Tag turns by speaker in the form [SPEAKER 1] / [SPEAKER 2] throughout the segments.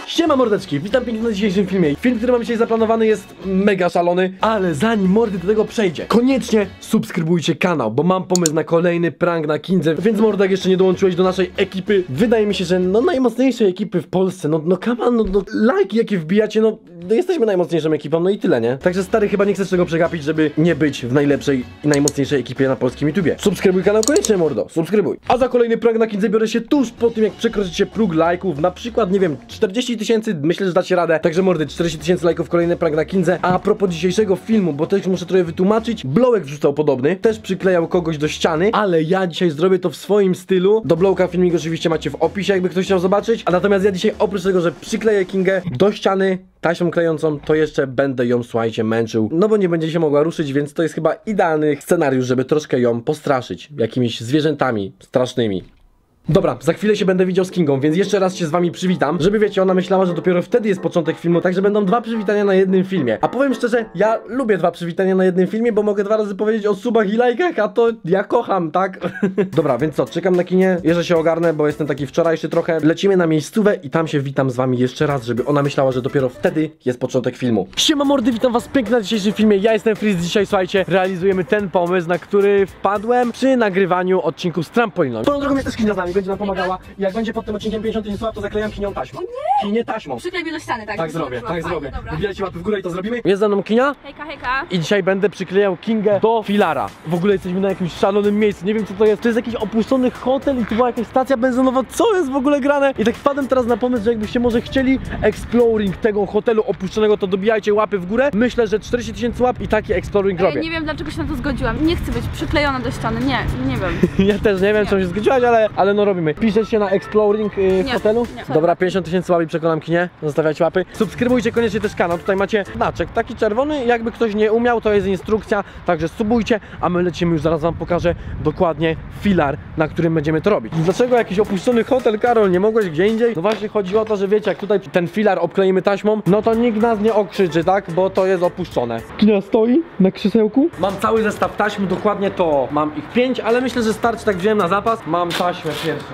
[SPEAKER 1] Siema mordeczki, witam pięknie na dzisiejszym filmie. Film, który mam dzisiaj zaplanowany, jest mega szalony, ale zanim mordy do tego przejdzie, koniecznie subskrybujcie kanał, bo mam pomysł na kolejny prank na Kindze. Więc mordo, jak jeszcze nie dołączyłeś do naszej ekipy, wydaje mi się, że no najmocniejszej ekipy w Polsce, no come on, no lajki jakie wbijacie, no jesteśmy najmocniejszą ekipą, no i tyle, nie? Także stary, chyba nie chcesz tego przegapić, żeby nie być w najlepszej i najmocniejszej ekipie na polskim YouTubie. Subskrybuj kanał koniecznie, mordo, subskrybuj. A za kolejny prank na Kindze biorę się tuż po tym, jak przekroczycie próg lajków, na przykład, nie wiem, 40 000, myślę, że dacie radę. Także mordy, 40 000 lajków, kolejny prank na Kindze. A propos dzisiejszego filmu, bo też muszę trochę wytłumaczyć, Blowek wrzucał podobny, też przyklejał kogoś do ściany, ale ja dzisiaj zrobię to w swoim stylu. Do Blowka filmik oczywiście macie w opisie, jakby ktoś chciał zobaczyć. A natomiast ja dzisiaj, oprócz tego, że przykleję Kingę do ściany taśmą klejącą, to jeszcze będę ją, słuchajcie, męczył, no bo nie będzie się mogła ruszyć, więc to jest chyba idealny scenariusz, żeby troszkę ją postraszyć jakimiś zwierzętami strasznymi. Dobra, za chwilę się będę widział z Kingą, więc jeszcze raz się z wami przywitam, żeby wiecie, ona myślała, że dopiero wtedy jest początek filmu, także będą 2 przywitania na jednym filmie. A powiem szczerze, ja lubię 2 przywitania na jednym filmie, bo mogę 2 razy powiedzieć o subach i lajkach, a to ja kocham, tak? Dobra, więc co, czekam na kinie, jeszcze się ogarnę, bo jestem taki wczorajszy trochę. Lecimy na miejscówę i tam się witam z wami jeszcze raz, żeby ona myślała, że dopiero wtedy jest początek filmu. Siema mordy, witam was pięknie na dzisiejszym filmie, ja jestem Freeze, dzisiaj słuchajcie, realizujemy ten pomysł, na który wpadłem przy nagrywaniu odcinków z trampoliną. Tą drogą jest też Kinia z nami, będzie nam pomagała. I jak będzie pod tym odcinkiem 50 000 słab, to zaklejam Kinią taśmą. Kinie taśmą.
[SPEAKER 2] Przyklej mnie do ściany, tak?
[SPEAKER 1] Tak zrobię, tak zrobię.
[SPEAKER 2] Dobra.
[SPEAKER 1] Wybijajcie łapy w górę i to zrobimy. Jest za mną Kinia.
[SPEAKER 2] Hejka, hejka.
[SPEAKER 1] I dzisiaj będę przyklejał Kingę do filara. W ogóle jesteśmy na jakimś szalonym miejscu, nie wiem co to jest. To jest jakiś opuszczony hotel i tu była jakaś stacja benzynowa. Co jest w ogóle grane? I tak wpadłem teraz na pomysł, że jakbyście może chcieli exploring tego hotelu opuszczonego, to dobijajcie łapy w górę. Myślę, że 40 000 łap i taki exploring robię.
[SPEAKER 2] Nie wiem, dlaczego się na to zgodziłam. Nie chcę być przyklejona do ściany, nie wiem.
[SPEAKER 1] Ja też nie wiem, czemu się zgodziłaś, ale no robimy. Piszesz się na exploring w hotelu?
[SPEAKER 2] Nie.
[SPEAKER 1] Dobra, 50 000 łap i przekonam Kinie. Zostawiać łapy. Subskrybujcie koniecznie też kanał. Tutaj macie znaczek taki czerwony. Jakby ktoś nie umiał, to jest instrukcja. Także subujcie, a my lecimy już, zaraz wam pokażę dokładnie filar, na którym będziemy to robić. Dlaczego jakiś opuszczony hotel, Karol? Nie mogłeś gdzie indziej? No właśnie chodzi o to, że wiecie, jak tutaj ten filar obkleimy taśmą, no to nikt nas nie okrzyczy, tak? Bo to jest opuszczone. Kinia stoi na krzesełku. Mam cały zestaw taśm, dokładnie to mam ich 5, ale myślę, że starczy, tak wziąłem na zapas. Mam taśmę pierwszą.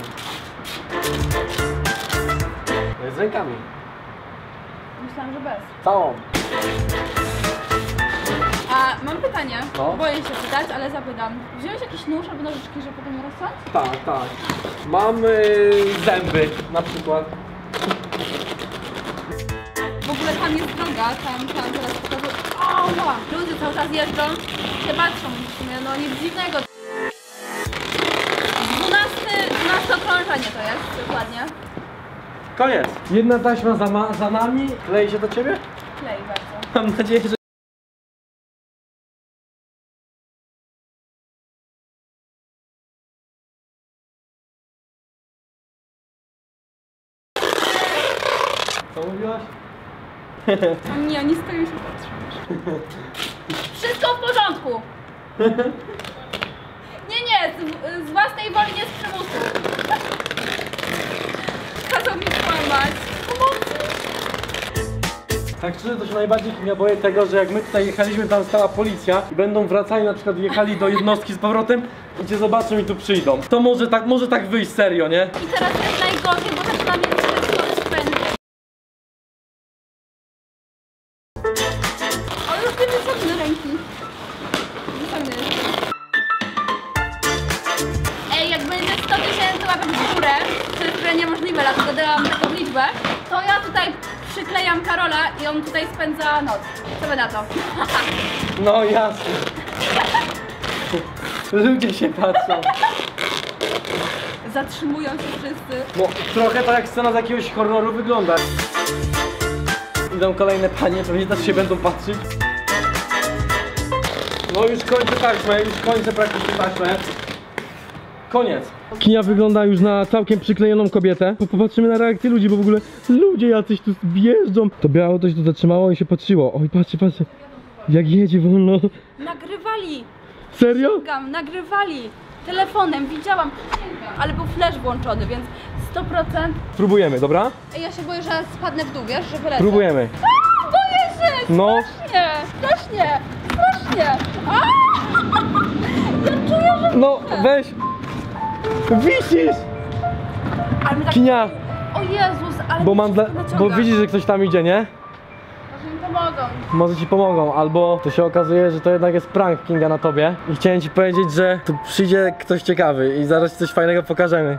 [SPEAKER 1] To jest z rękami.
[SPEAKER 2] Myślałam, że bez.
[SPEAKER 1] Całą.
[SPEAKER 2] A mam pytanie.
[SPEAKER 1] No.
[SPEAKER 2] Boję się pytać, ale zapytam. Wziąłeś jakiś nóż albo nożyczki, żeby potem rozciąć?
[SPEAKER 1] Tak, tak. Mam zęby na przykład.
[SPEAKER 2] W ogóle tam jest droga, tam teraz pokażę. Oła! Ludzie cały czas jeżdżą, się patrzą w sumie, no nic dziwnego. 12 okrążenie to jest, dokładnie.
[SPEAKER 1] Koniec. Jedna taśma za nami. Klei się do ciebie?
[SPEAKER 2] Klej bardzo.
[SPEAKER 1] Mam nadzieję, że... Co mówiłaś?
[SPEAKER 2] O nie, oni stoją i się patrzą. Wszystko w porządku! Nie, z własnej woli, nie z przymusu. Kazał mi kłamać. Pomocy!
[SPEAKER 1] Tak szczerze, to się najbardziej ja boję tego, że jak my tutaj jechaliśmy, tam stała policja i będą wracali, na przykład jechali do jednostki z powrotem i cię zobaczą i tu przyjdą. To może tak wyjść serio, nie?
[SPEAKER 2] I teraz jest najgorzej, bo zaczyna mieć strony spędy. O, już nie wyciągnę ręki. Wyciągnę. Ej, jak będzie 100 000 łapek w górę, to jest trochę niemożliwe, dlatego dałam taką liczbę, to ja tutaj przyklejam Karola i on tutaj spędza noc. Co by na to?
[SPEAKER 1] No jasne. Ludzie się patrzą.
[SPEAKER 2] Zatrzymują się wszyscy.
[SPEAKER 1] No trochę to jak scena z jakiegoś horroru wygląda. Idą kolejne panie, pewnie też się będą patrzeć. No już kończę taśmę, praktycznie taśmę. Koniec. Kinia wygląda już na całkiem przyklejoną kobietę. Popatrzymy na reakcję ludzi, bo w ogóle ludzie jacyś tu wjeżdżą. To biało to się tu zatrzymało i się patrzyło. Oj, patrzcie. Jak jedzie wolno.
[SPEAKER 2] Nagrywali.
[SPEAKER 1] Serio?
[SPEAKER 2] Przysięgam, nagrywali. Telefonem, widziałam. Przysięgam. Ale był flash włączony, więc 100%.
[SPEAKER 1] Próbujemy, dobra?
[SPEAKER 2] Ej, ja się boję, że spadnę w dół, wiesz, że wylecę.
[SPEAKER 1] Próbujemy.
[SPEAKER 2] A, boję się!
[SPEAKER 1] No.
[SPEAKER 2] Strasznie! A! Ja czuję, że...
[SPEAKER 1] No, weź. Wisisz!
[SPEAKER 2] Ale my tak...
[SPEAKER 1] Kinia,
[SPEAKER 2] O Jezus, ale
[SPEAKER 1] Bo
[SPEAKER 2] mi
[SPEAKER 1] mam
[SPEAKER 2] się
[SPEAKER 1] dla...
[SPEAKER 2] to
[SPEAKER 1] Bo
[SPEAKER 2] naciąga.
[SPEAKER 1] widzisz, że ktoś tam idzie, nie?
[SPEAKER 2] Może mi pomogą.
[SPEAKER 1] Może ci pomogą, albo to się okazuje, że to jednak jest prank Kinga na tobie. I chciałem ci powiedzieć, że tu przyjdzie ktoś ciekawy i zaraz ci coś fajnego pokażemy.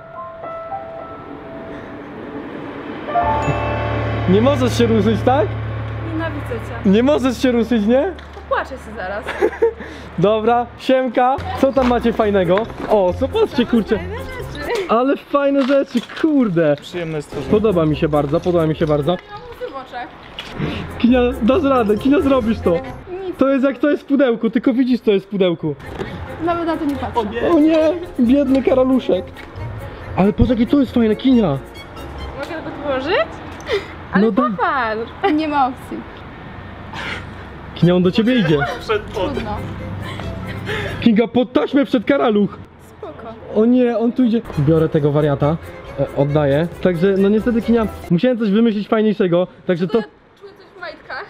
[SPEAKER 1] Nie możesz się ruszyć, tak?
[SPEAKER 2] Nienawidzę cię.
[SPEAKER 1] Nie możesz się ruszyć, nie?
[SPEAKER 2] Płaczę się zaraz.
[SPEAKER 1] Dobra, siemka. Co tam macie fajnego? O, zobaczcie, kurczę. Ale fajne rzeczy, kurde.
[SPEAKER 3] Przyjemne stworzenie.
[SPEAKER 1] Podoba mi się bardzo, podoba mi się bardzo.
[SPEAKER 2] Mam łzy w oczach.
[SPEAKER 1] Kinia, dasz radę, Kinia, zrobisz to.
[SPEAKER 2] Nic.
[SPEAKER 1] To jest jak to jest w pudełku, tylko widzisz, co jest w pudełku.
[SPEAKER 2] Nawet na to nie patrzę.
[SPEAKER 1] O nie, biedny karaluszek. Ale patrz, jakie to jest fajne, Kinia.
[SPEAKER 4] Mogę to położyć?
[SPEAKER 1] No da.
[SPEAKER 4] Patrz.
[SPEAKER 2] Nie ma opcji.
[SPEAKER 1] Kinia, on do ciebie idzie.
[SPEAKER 2] Trudno.
[SPEAKER 1] Kinga, pod taśmę przed karaluch.
[SPEAKER 2] Spoko.
[SPEAKER 1] O nie, on tu idzie. Biorę tego wariata, oddaję. Także, no niestety, Kinia, musiałem coś wymyślić fajniejszego. Także to...
[SPEAKER 2] Czuję coś w majtkach.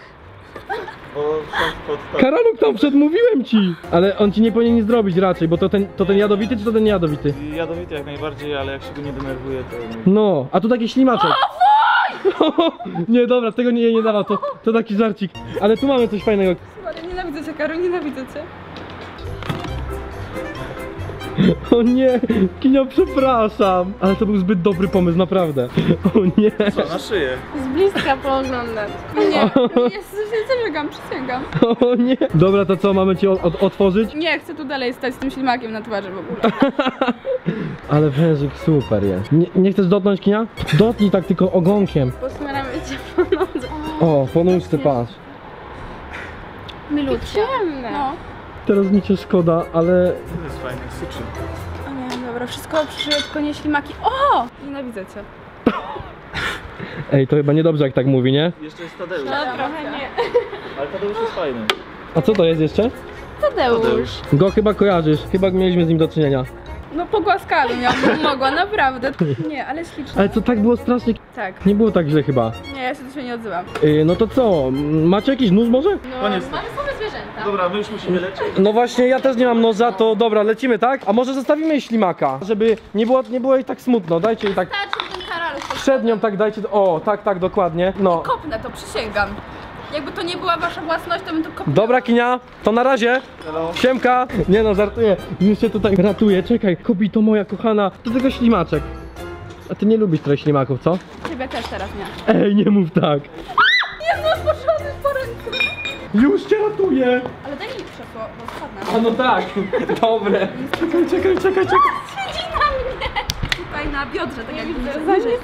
[SPEAKER 1] Karaluch tam wszedł, mówiłem ci. Ale on ci nie powinien nic zrobić raczej, bo to ten jadowity, czy to ten niejadowity?
[SPEAKER 3] Jadowity jak najbardziej, ale jak się go nie denerwuje, to...
[SPEAKER 1] No, a tu taki ślimaczek. Nie, dobra, tego nie dawał, to taki żarcik. Ale tu mamy coś fajnego.
[SPEAKER 4] Ale nienawidzę cię, Karol, nienawidzę cię.
[SPEAKER 1] O nie, Kinio, przepraszam. Ale to był zbyt dobry pomysł, naprawdę. O nie.
[SPEAKER 3] Co, na szyję?
[SPEAKER 4] Z bliska pooglądać.
[SPEAKER 2] Nie, zabiegam, przysięgam.
[SPEAKER 1] O nie. Dobra, to co, mamy ci otworzyć?
[SPEAKER 4] Nie, chcę tu dalej stać z tym ślimakiem na twarzy w ogóle.
[SPEAKER 1] Ale wężyk super jest. Nie chcesz dotknąć, Kinia? Dotknij tak tylko ogonkiem.
[SPEAKER 4] Posmaramy cię po nodze.
[SPEAKER 1] O, po nóżce, patrz.
[SPEAKER 2] Milutkie.
[SPEAKER 4] Ciemne.
[SPEAKER 2] No.
[SPEAKER 1] Teraz mi cię szkoda, ale...
[SPEAKER 3] To jest fajne, syczy.
[SPEAKER 4] O nie, dobra, wszystko przyszło, tylko nie ślimaki. O! Nienawidzę cię.
[SPEAKER 1] Ej, to chyba niedobrze jak tak mówi, nie?
[SPEAKER 3] Jeszcze jest Tadeusz.
[SPEAKER 4] No trochę nie.
[SPEAKER 3] Ale Tadeusz jest fajny.
[SPEAKER 1] A co to jest jeszcze?
[SPEAKER 4] Tadeusz.
[SPEAKER 1] Go chyba kojarzysz, chyba mieliśmy z nim do czynienia.
[SPEAKER 4] No pogłaskałabym, ja bym mogła, naprawdę. Nie, ale śliczne.
[SPEAKER 1] Ale to tak było strasznie...
[SPEAKER 4] Tak.
[SPEAKER 1] Nie było tak źle chyba.
[SPEAKER 4] Nie, ja się do ciebie nie odzywam.
[SPEAKER 1] No to co, macie jakiś nóż może?
[SPEAKER 4] No,
[SPEAKER 3] Koniec.
[SPEAKER 2] Mamy same zwierzęta.
[SPEAKER 3] Dobra, my już musimy lecieć.
[SPEAKER 1] No właśnie, ja też nie mam noża, to dobra, lecimy, tak? A może zostawimy jej ślimaka, żeby nie było jej tak smutno, dajcie jej tak...
[SPEAKER 2] Starczy ten karaluch.
[SPEAKER 1] Przed nią tak dajcie, o, tak, dokładnie, no.
[SPEAKER 4] kopnę to, przysięgam. Jakby to nie była wasza własność, to bym to kopnęła.
[SPEAKER 1] Dobra, Kinia, to na razie.
[SPEAKER 3] Hello.
[SPEAKER 1] Siemka. Nie no, żartuję, już się tutaj ratuję, czekaj, kobito moja kochana, to tylko ślimaczek. A ty nie lubisz trochę ślimaków, co?
[SPEAKER 4] Ciebie też teraz nie.
[SPEAKER 1] Ej, nie mów tak.
[SPEAKER 4] Jezus, poszłamy po ręce.
[SPEAKER 1] Już cię ratuję.
[SPEAKER 4] Ale daj mi krzesło, bo spadnę.
[SPEAKER 1] A no tak, dobre. Czekaj.
[SPEAKER 4] Siedzi na mnie! Tutaj na biodrze, tak jak widzę.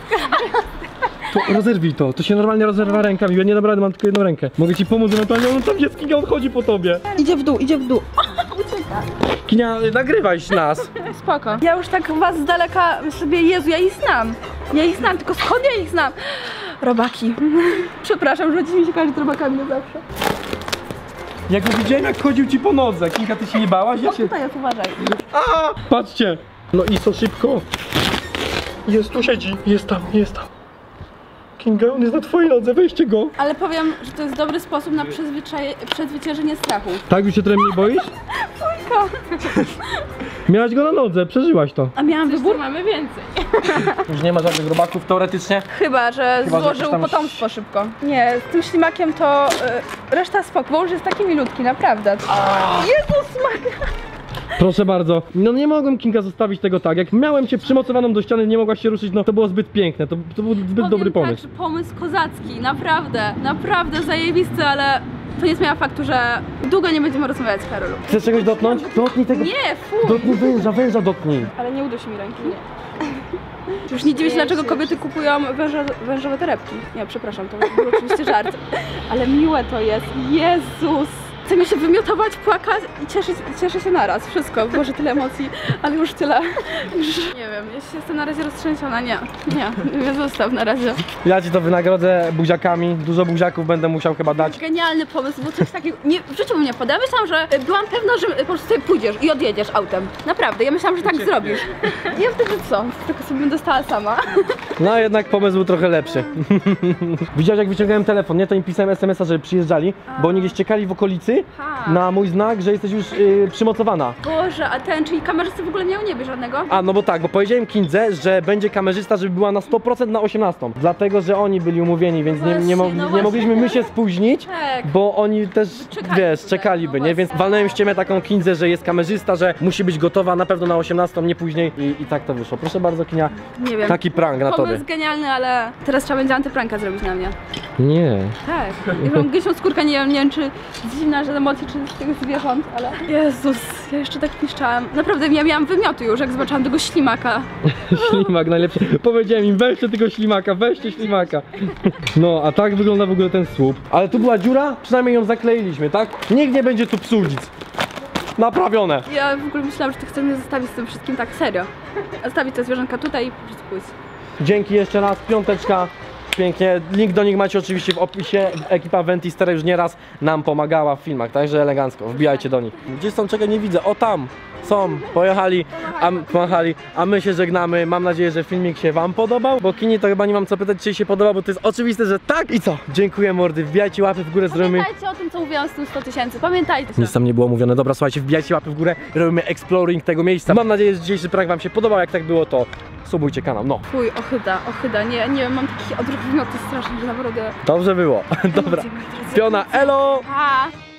[SPEAKER 1] To rozerwij to się normalnie rozerwa rękami, ja nie dam rady, mam tylko jedną rękę. Mogę ci pomóc ewentualnie, on tam jest, Kinia odchodzi po tobie.
[SPEAKER 4] Idzie w dół.
[SPEAKER 2] Ucieka.
[SPEAKER 1] Kinia, nagrywaj nas.
[SPEAKER 4] Spoko. Ja już tak was z daleka sobie, Jezu, ja ich znam. Ja ich znam, tylko skąd ja ich znam? Robaki. Przepraszam, że mi się kojarzy z robakami na zawsze.
[SPEAKER 1] Jak go widziałem, jak chodził ci po nodze. Kinga, ty się nie bałaś? Ja się...
[SPEAKER 4] Tutaj jest, uważaj.
[SPEAKER 1] A! Patrzcie! No i co szybko? Jest, tu siedzi. Jest tam. Kinga, on jest na twojej nodze, weźcie go.
[SPEAKER 4] Ale powiem, że to jest dobry sposób na przezwyciężenie strachu.
[SPEAKER 1] Tak, już się trochę mniej boisz? Miałaś go na nodze, przeżyłaś to.
[SPEAKER 4] A miałam wybór?
[SPEAKER 2] Mamy więcej.
[SPEAKER 1] Już nie ma żadnych robaków teoretycznie.
[SPEAKER 4] Chyba, że
[SPEAKER 1] Chyba, że
[SPEAKER 4] złożył
[SPEAKER 1] jakoś tam-
[SPEAKER 4] potomstwo szybko. Nie, z tym ślimakiem to reszta spoko, bo już jest taki milutki, naprawdę. Jezus Maria!
[SPEAKER 1] Proszę bardzo. No nie mogłem, Kinga, zostawić tego tak. Jak miałem cię przymocowaną do ściany, nie mogłaś się ruszyć, no to było zbyt piękne. To był zbyt dobry pomysł.
[SPEAKER 4] Tak, że pomysł kozacki, naprawdę zajebisty, ale to nie zmienia faktu, że długo nie będziemy rozmawiać z Karolu.
[SPEAKER 1] Chcesz czegoś dotknąć? Dotknij tego.
[SPEAKER 4] Nie, fuj!
[SPEAKER 1] Dotknij węża dotknij.
[SPEAKER 4] Ale nie udusi mi ręki. Już nie dziwię się, dlaczego kobiety kupują wężowe torebki. Nie, przepraszam, to był oczywiście żart. Ale miłe to jest. Jezus! Chce mi się wymiotować, płakać i cieszę się naraz. Wszystko, Boże, tyle emocji, ale już tyle. Już nie wiem, jeśli jestem na razie roztrzęsiona, nie, mnie zostaw na razie.
[SPEAKER 1] Ja ci to wynagrodzę buziakami. Dużo buziaków będę musiał chyba dać.
[SPEAKER 4] Genialny pomysł, bo coś takiego, w życiu bym nie podała. Myślałam, że byłam pewna, że po prostu sobie pójdziesz i odjedziesz autem. Naprawdę, ja myślałam, że tak zrobisz. Ja wtedy co? Tylko sobie bym dostała sama.
[SPEAKER 1] No jednak pomysł był trochę lepszy. Widziałeś, jak wyciągałem telefon, nie? To im pisałem SMS-a, żeby przyjeżdżali, bo oni gdzieś czekali w okolicy
[SPEAKER 4] Ha.
[SPEAKER 1] na mój znak, że jesteś już przymocowana.
[SPEAKER 4] Boże, a ten, czyli kamerzysty w ogóle miał nie wie żadnego?
[SPEAKER 1] A, no bo tak, bo powiedziałem Kindze, że będzie kamerzysta, żeby była na 100% na 18. Dlatego, że oni byli umówieni, więc nie
[SPEAKER 4] Właśnie,
[SPEAKER 1] mogliśmy my się spóźnić,
[SPEAKER 4] Tak.
[SPEAKER 1] bo oni też,
[SPEAKER 4] Czekaliby,
[SPEAKER 1] wiesz, czekaliby,
[SPEAKER 4] no
[SPEAKER 1] nie? Więc
[SPEAKER 4] właśnie.
[SPEAKER 1] walnąłem ściemę taką Kindze, że jest kamerzysta, że musi być gotowa na pewno na 18, nie później i tak to wyszło. Proszę bardzo, Kinia,
[SPEAKER 4] Nie wiem.
[SPEAKER 1] taki prank na tobie.
[SPEAKER 4] Pomysł genialny, ale teraz trzeba będzie antypranka zrobić na mnie.
[SPEAKER 1] Nie.
[SPEAKER 4] Tak. Ja mam gęsią skórkę, nie wiem czy z zimna, że emocji, czy z tych zwierząt, ale... Jezus, ja jeszcze tak piszczałam. Naprawdę, ja miałam wymioty już, jak zobaczyłam tego ślimaka.
[SPEAKER 1] Ślimak najlepszy. Powiedziałem im, weźcie tego ślimaka, weźcie ślimaka. No, a tak wygląda w ogóle ten słup. Ale tu była dziura, przynajmniej ją zakleiliśmy, tak? Nikt nie będzie tu psuł nic. Naprawione.
[SPEAKER 4] Ja w ogóle myślałam, że ty chcesz mnie zostawić z tym wszystkim tak serio. Zostawić te zwierzętka tutaj i po prostu pójść.
[SPEAKER 1] Dzięki jeszcze raz, piąteczka. Pięknie, link do nich macie oczywiście w opisie. Ekipa Ventistera już nieraz nam pomagała w filmach, także elegancko, wbijajcie do nich. Gdzie są? Czekaj, nie widzę, o tam są, pojechali, pomachali, a my się żegnamy. Mam nadzieję, że filmik się wam podobał, bo Kini to chyba nie mam co pytać, czy jej się podoba, bo to jest oczywiste, że tak. I co? Dziękuję mordy, wbijajcie łapy w górę, zrobimy...
[SPEAKER 2] Pamiętajcie o tym, co mówiłam z tym 100 000. Pamiętajcie.
[SPEAKER 1] Nic tam nie było mówione, dobra, słuchajcie, wbijajcie łapy w górę, robimy exploring tego miejsca. Mam nadzieję, że dzisiejszy prank wam się podobał, jak tak było, to subujcie kanał, no.
[SPEAKER 4] Fuj, ochyda, nie wiem, mam taki odruch wymiotu straszny, że naprawdę...
[SPEAKER 1] Dobrze było, dobra.
[SPEAKER 4] Moi drodzy,
[SPEAKER 1] Piona, elo!
[SPEAKER 4] Pa!